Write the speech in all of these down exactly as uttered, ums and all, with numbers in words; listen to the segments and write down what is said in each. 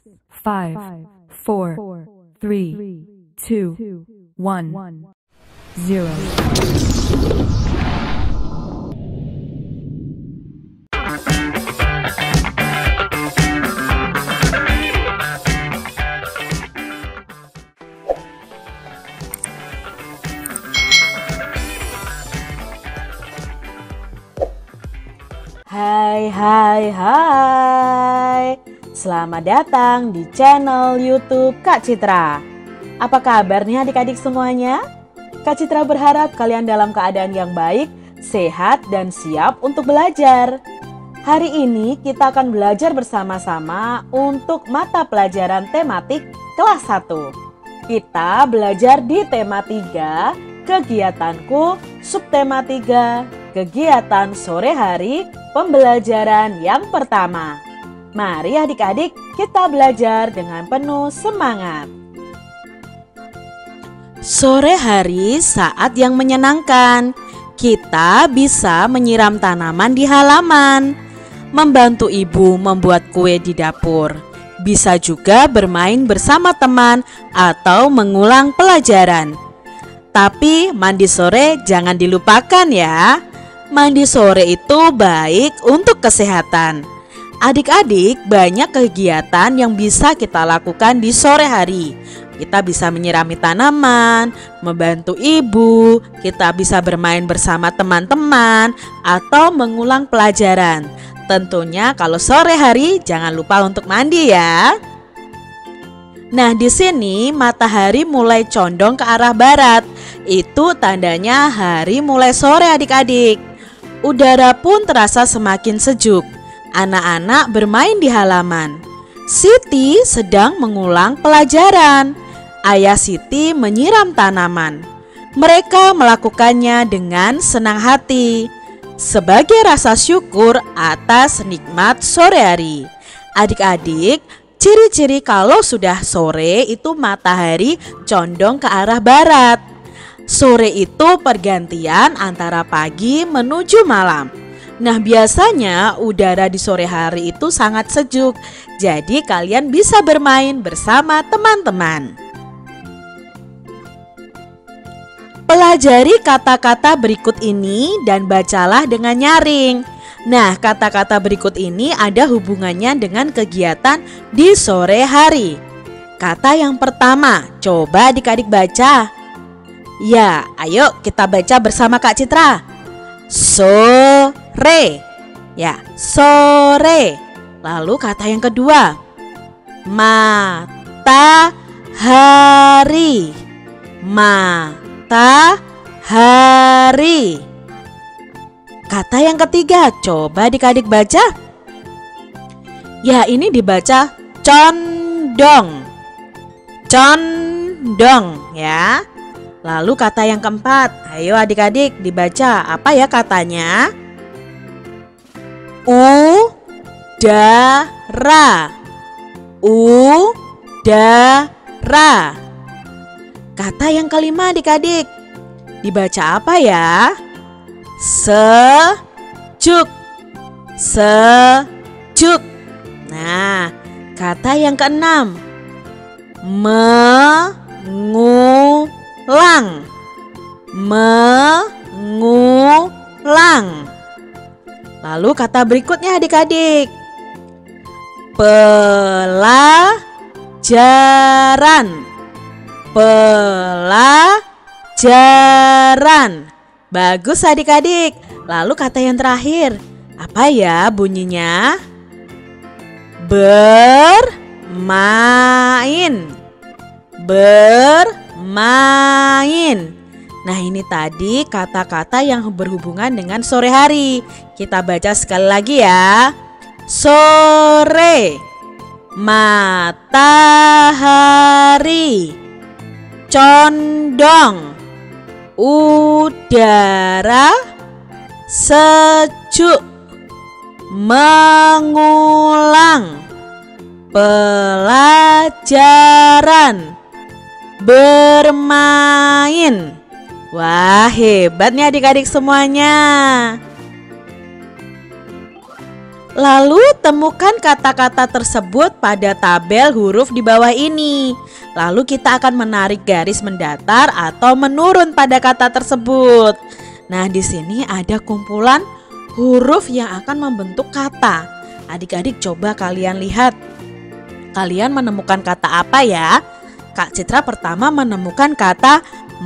five, four, three, two, one, zero. Hai hai hai. Selamat datang di channel YouTube Kak Citra. Apa kabar nih adik-adik semuanya? Kak Citra berharap kalian dalam keadaan yang baik, sehat dan siap untuk belajar. Hari ini kita akan belajar bersama-sama untuk mata pelajaran tematik kelas satu. Kita belajar di tema tiga, kegiatanku, subtema tiga, kegiatan sore hari, pembelajaran yang pertama. Mari adik-adik kita belajar dengan penuh semangat. Sore hari saat yang menyenangkan. Kita bisa menyiram tanaman di halaman, membantu ibu membuat kue di dapur. Bisa juga bermain bersama teman atau mengulang pelajaran. Tapi mandi sore jangan dilupakan ya. Mandi sore itu baik untuk kesehatan. Adik-adik, banyak kegiatan yang bisa kita lakukan di sore hari. Kita bisa menyirami tanaman, membantu ibu, kita bisa bermain bersama teman-teman, atau mengulang pelajaran. Tentunya kalau sore hari jangan lupa untuk mandi ya. Nah, di sini matahari mulai condong ke arah barat. Itu tandanya hari mulai sore adik-adik. Udara pun terasa semakin sejuk. Anak-anak bermain di halaman. Siti sedang mengulang pelajaran. Ayah Siti menyiram tanaman. Mereka melakukannya dengan senang hati, sebagai rasa syukur atas nikmat sore hari. Adik-adik, ciri-ciri kalau sudah sore itu matahari condong ke arah barat. Sore itu pergantian antara pagi menuju malam. Nah, biasanya udara di sore hari itu sangat sejuk. Jadi kalian bisa bermain bersama teman-teman. Pelajari kata-kata berikut ini dan bacalah dengan nyaring. Nah, kata-kata berikut ini ada hubungannya dengan kegiatan di sore hari. Kata yang pertama, coba adik-adik baca. Ya, ayo kita baca bersama Kak Citra. Sore. Ya, sore. Lalu kata yang kedua, matahari. Matahari. Kata yang ketiga, coba adik-adik baca. Ya, ini dibaca condong. Condong ya. Lalu kata yang keempat, ayo adik-adik dibaca, apa ya katanya? Udara. Udara. Kata yang kelima adik-adik, dibaca apa ya? Sejuk. Sejuk. Nah, kata yang keenam, mengulang. Mengulang. Lalu kata berikutnya adik-adik, pelajaran. Pelajaran. Bagus adik-adik. Lalu kata yang terakhir, apa ya bunyinya? Bermain. Bermain. Nah, ini tadi kata-kata yang berhubungan dengan sore hari. Kita baca sekali lagi ya. Sore. Matahari. Condong. Udara. Sejuk. Mengulang. Pelajaran. Bermain. Wah, hebat nih adik-adik semuanya. Lalu temukan kata-kata tersebut pada tabel huruf di bawah ini. Lalu kita akan menarik garis mendatar atau menurun pada kata tersebut. Nah, di sini ada kumpulan huruf yang akan membentuk kata. Adik-adik coba kalian lihat. Kalian menemukan kata apa ya? Kak Citra pertama menemukan kata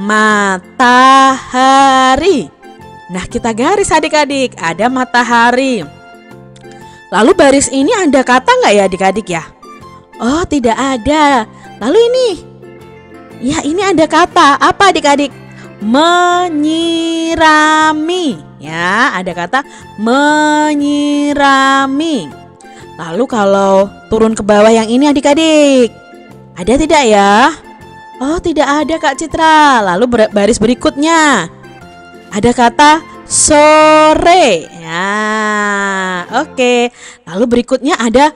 matahari. Nah, kita garis adik-adik, ada matahari. Lalu baris ini ada kata nggak ya adik-adik ya? Oh, tidak ada. Lalu ini, ya ini ada kata apa adik-adik? Menyirami. Ya, ada kata menyirami. Lalu kalau turun ke bawah yang ini adik-adik, ada tidak ya? Oh, tidak ada Kak Citra. Lalu baris berikutnya ada kata sore. Ya, oke. Lalu berikutnya ada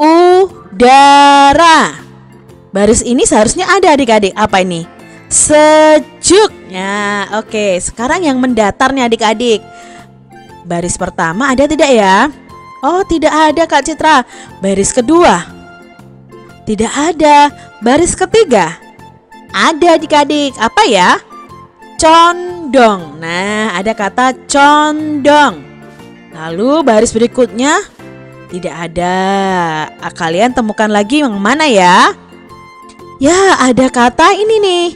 udara. Baris ini seharusnya ada adik-adik. Apa ini? Sejuk. Ya, oke. Sekarang yang mendatar nih adik-adik. Baris pertama ada tidak ya? Oh, tidak ada Kak Citra. Baris kedua? Tidak ada. Baris ketiga? Ada adik-adik. Apa ya? Condong. Nah, ada kata condong. Lalu baris berikutnya tidak ada. Kalian temukan lagi yang mana ya? Ya, ada kata ini nih.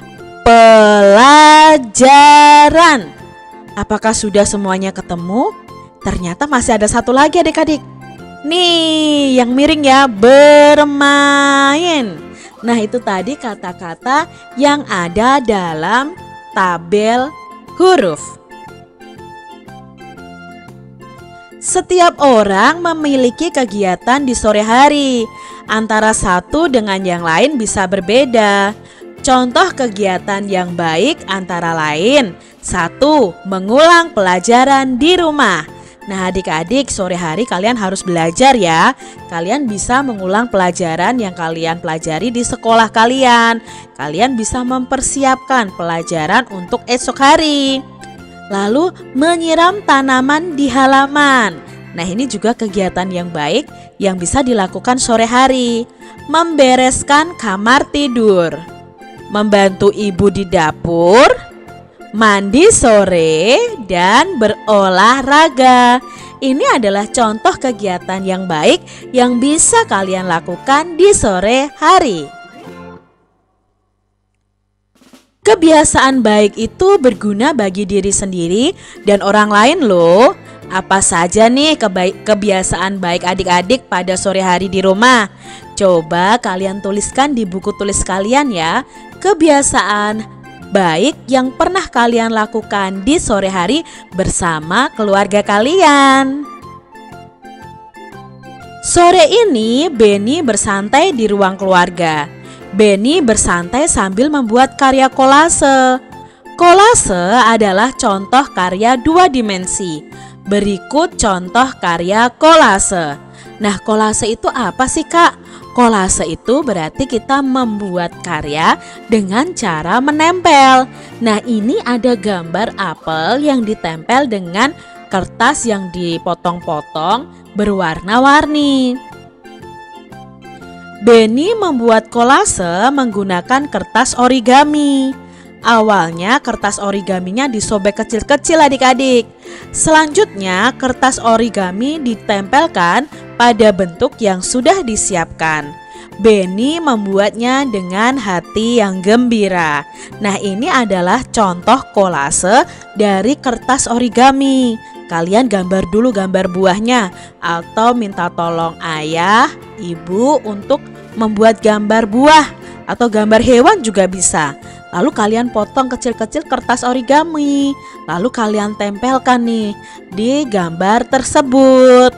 Pelajaran. Apakah sudah semuanya ketemu? Ternyata masih ada satu lagi adik-adik. Nih, yang miring ya, bermain. Nah, itu tadi kata-kata yang ada dalam tabel huruf. Setiap orang memiliki kegiatan di sore hari. Antara satu dengan yang lain bisa berbeda. Contoh kegiatan yang baik antara lain: satu. Mengulang pelajaran di rumah. Nah, adik-adik, sore hari kalian harus belajar ya. Kalian bisa mengulang pelajaran yang kalian pelajari di sekolah kalian. Kalian bisa mempersiapkan pelajaran untuk esok hari. Lalu menyiram tanaman di halaman. Nah, ini juga kegiatan yang baik yang bisa dilakukan sore hari. Membereskan kamar tidur, membantu ibu di dapur, mandi sore, dan berolahraga. Ini adalah contoh kegiatan yang baik yang bisa kalian lakukan di sore hari. Kebiasaan baik itu berguna bagi diri sendiri dan orang lain loh. Apa saja nih kebaik, kebiasaan baik adik-adik pada sore hari di rumah? Coba kalian tuliskan di buku tulis kalian ya. Kebiasaan baik yang pernah kalian lakukan di sore hari bersama keluarga kalian. Sore ini Beni bersantai di ruang keluarga. Beni bersantai sambil membuat karya kolase. Kolase adalah contoh karya dua dimensi. Berikut contoh karya kolase. Nah, kolase itu apa sih Kak? Kolase itu berarti kita membuat karya dengan cara menempel. Nah, ini ada gambar apel yang ditempel dengan kertas yang dipotong-potong berwarna-warni. Beni membuat kolase menggunakan kertas origami. Awalnya kertas origaminya disobek kecil-kecil adik-adik. Selanjutnya kertas origami ditempelkan pada bentuk yang sudah disiapkan. Beni membuatnya dengan hati yang gembira. Nah, ini adalah contoh kolase dari kertas origami. Kalian gambar dulu gambar buahnya atau minta tolong ayah, ibu untuk membuat gambar buah atau gambar hewan juga bisa. Lalu kalian potong kecil-kecil kertas origami. Lalu kalian tempelkan nih di gambar tersebut.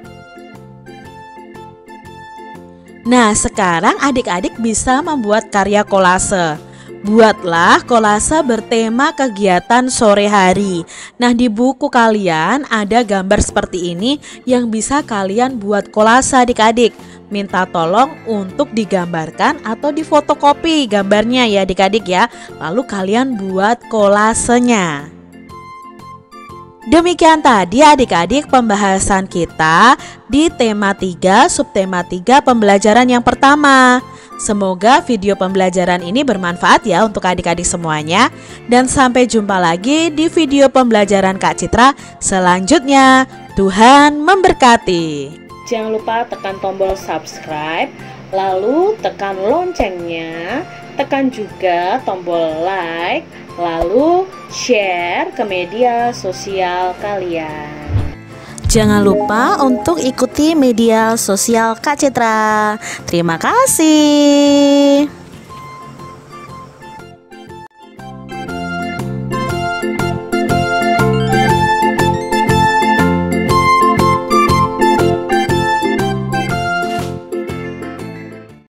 Nah, sekarang adik-adik bisa membuat karya kolase. Buatlah kolase bertema kegiatan sore hari. Nah, di buku kalian ada gambar seperti ini yang bisa kalian buat kolase adik-adik. Minta tolong untuk digambarkan atau difotokopi gambarnya ya adik-adik ya. Lalu kalian buat kolasenya. Demikian tadi adik-adik pembahasan kita di tema tiga, subtema tiga pembelajaran yang pertama. Semoga video pembelajaran ini bermanfaat ya untuk adik-adik semuanya. Dan sampai jumpa lagi di video pembelajaran Kak Citra selanjutnya. Tuhan memberkati. Jangan lupa tekan tombol subscribe, lalu tekan loncengnya, tekan juga tombol like, lalu share ke media sosial kalian. Jangan lupa untuk ikuti media sosial Kak Citra. Terima kasih.